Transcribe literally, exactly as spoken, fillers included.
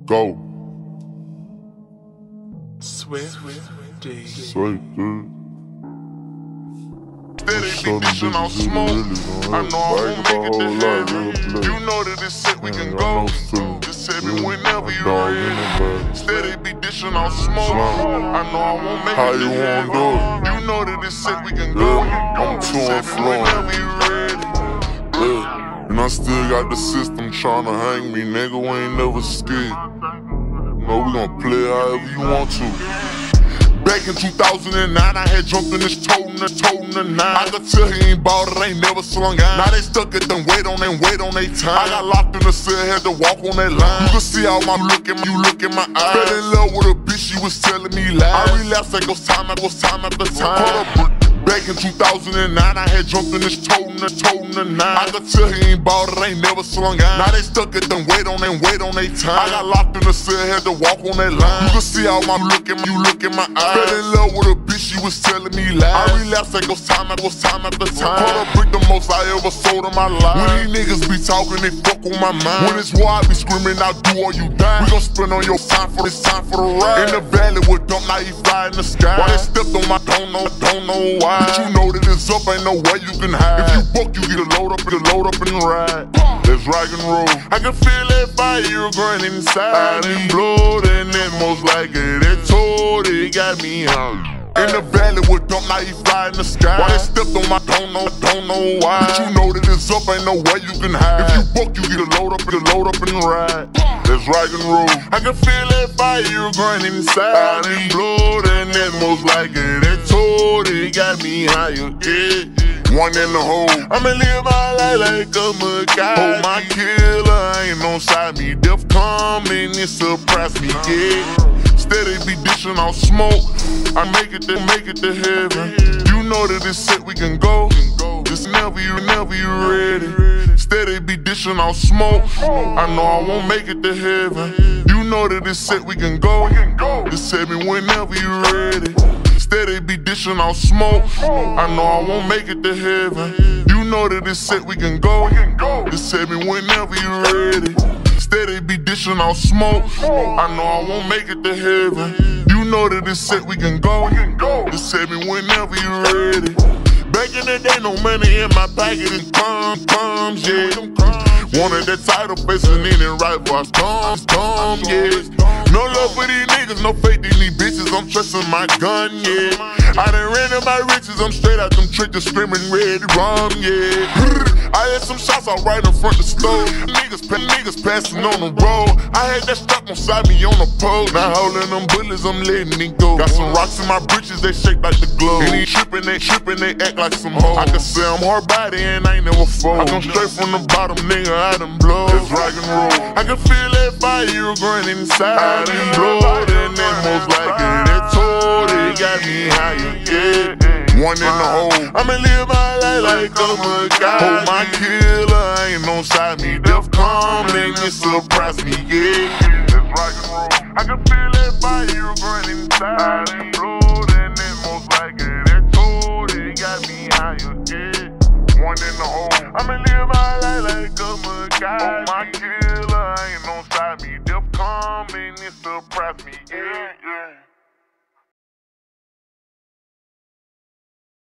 Go. Swift, D. Swift, dude. Steady be dishing on smoke. I know I won't make it to heaven. You know that this shit we can go. Just tell me whenever you ready. Steady be dishing on smoke. I know I won't make How it to you heaven. wanna do it? You know that this shit we can go. I'm too and flowing. Whenever you ready. Yeah. And I still got the system tryna hang me, nigga. We ain't never scared. No, we gon' play however you want to. Back in two thousand nine, I had jumped in this toting and toting and nine. I could tell he ain't bought it, ain't never slung out. Now they stuck it, then wait on and wait on they time. I got locked in the cell, had to walk on that line. You can see how my look in, you look in my eyes. Fell in love with a bitch, she was telling me lies. I relapsed, that goes time, that goes time after time. Back in two thousand nine, I had jumped in this toting and toting and nine. I could tell he ain't bought it, ain't never slung out. Now they stuck it, then wait on and wait on they time. I got locked in the cell, had to walk on that line. You can see how my look in, you look in my eyes. Fell in love with a bitch, she was telling me lies. I relapsed, that goes time, that goes time after time. Caught a brick, the most I ever sold in my life. When these niggas be talking, they fuck on my mind. When it's war, I be screaming, now do or you die. We gon' spend on your time for this time for the ride. In the valley with dump, now he fly in the sky. Why they stepped on my, don't know, don't know why. But you know that it's up, ain't no way you can hide. If you buck, you get a load up and a load up and ride. Let's rock and roll. I can feel that fire growing inside and blood, and it most like it. It told it got me hungry. In the valley with dump, now he fly in the sky. Why they stepped on my, don't know, don't know why. But you know that it's up, ain't no way you can hide. If you buck, you get a load up and a load up and ride. Let's rock and roll. I can feel that fire growing inside and blood, and it most like it. It told it got me higher, yeah. One in the hole. I'ma live my life like a MacGyver. Oh, my killer ain't on side me. Death come and it surprise me, yeah. Steady be dishing out smoke. I make it to make it to heaven. You know that this shit we can go. Just never you, never you ready. Steady be dishing out smoke. I know I won't make it to heaven. You know that this shit we can go. Just tell me whenever you ready. Steady be dishing out smoke. I know I won't make it to heaven. You know that this shit we can go. Just tell me whenever you ready. Steady be dishing out smoke. I know I won't make it to heaven. You know that this shit we can go. Just tell me whenever you ready. Back in the day, no money in my pocket and thumbs, thumbs, yeah. Wanted that title facing in and right for us, thumbs, thumbs, yeah. No love for these niggas, no faith in these bitches, I'm trusting my gun, yeah. I done ran in my riches, I'm straight out them triggers screaming red rum, yeah. I had some shots out right in front of the stove. Niggas, niggas passing on the road. I had that strap on side me on the pole. Now holding them bullets, I'm letting it go. Got some rocks in my britches, they shake like the globe. And they tripping, they tripping, they act like some hoes. I can say I'm hard body and I ain't never fold. I come straight from the bottom, nigga, I done blow. Let's rock and roll. I can feel that fire growing inside and blood, and it most like it. That told it got me higher, yeah. One in the hole. I'ma live my life like a MacGyver. Oh, my killer ain't on side me. Death come and it surprise me, yeah. Let's rock and roll. I can feel that fire growing inside and blood, and it most like it. That told it got me higher, yeah. One in the hole. I'ma live my life like a MacGyver. Oh, my killer ain't on side me. Death come and it surprise me, yeah.